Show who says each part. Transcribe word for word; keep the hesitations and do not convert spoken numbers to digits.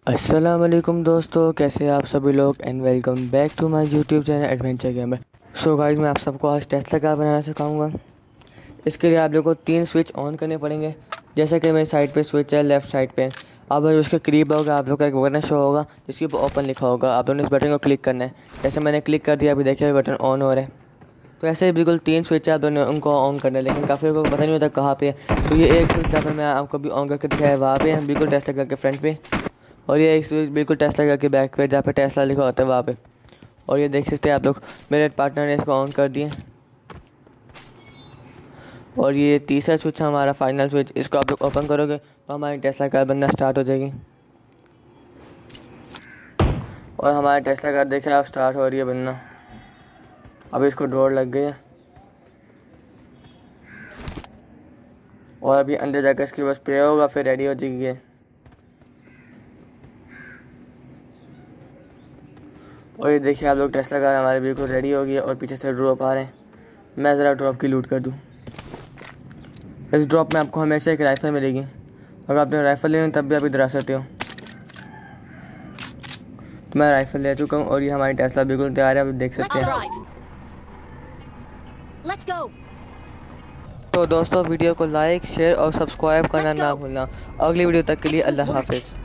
Speaker 1: अस्सलाम वालेकुम दोस्तों, कैसे हैं आप सभी लोग and welcome back to my YouTube channel adventure gamer. So guys, मैं आप सबको आज टेस्ला कार बनाना सिखाऊंगा। इसके लिए आप लोगों को तीन स्विच ऑन करने पड़ेंगे। जैसे कि मेरी साइड पे स्विच है लेफ़्ट साइड पे, अब उसके करीब होगा आप लोग का एक बटन शो होगा जिसके ऊपर ओपन लिखा होगा। आप लोगों ने इस बटन को क्लिक करना है। जैसे मैंने क्लिक कर दिया, अभी देखिए बटन ऑन हो रहा है। तो ऐसे ही बिल्कुल तीन स्विच है, आप लोगों ने उनको ऑन करना है, लेकिन काफ़ी लोगों को पता नहीं होता कहाँ पे है। तो ये एक स्विच जहाँ पर मैं आपको भी ऑन करके दिखाया वहाँ पे है, बिल्कुल टेस्ला कार के फ्रंट पे। और ये एक स्विच बिल्कुल टेस्ला कार के बैक पे जहाँ पे टेस्ला लिखा होता है वहाँ पे। और ये देख सकते हैं आप लोग, मेरे पार्टनर ने इसको ऑन कर दिए। और ये तीसरा स्विच है हमारा फाइनल स्विच, इसको आप लोग ओपन करोगे तो हमारी टेस्ला कार बनना स्टार्ट हो जाएगी। और हमारी टेस्ला कार देखे आप स्टार्ट हो रही है बनना। अभी इसको डोर लग गई है और अभी अंदर जाकर इसके बस स्प्रे होगा, फिर रेडी हो जाएगी ये। और ये देखिए आप लोग, टेस्ला कार हमारी बिल्कुल रेडी हो गई है और पीछे से ड्रॉप आ रहे हैं। मैं ज़रा ड्रॉप की लूट कर दूँ। इस ड्रॉप में आपको हमेशा एक राइफ़ल मिलेगी। अगर आपने राइफ़ल लेनी तब भी आप इधर आ सकते हो। तो मैं राइफ़ल ले चुका हूँ और ये हमारी टेस्ला बिल्कुल तैयार है, आप देख सकते हैं। तो दोस्तों, वीडियो को लाइक शेयर और सब्सक्राइब करना ना भूलना। अगली वीडियो तक के लिए अल्लाह हाफिज़।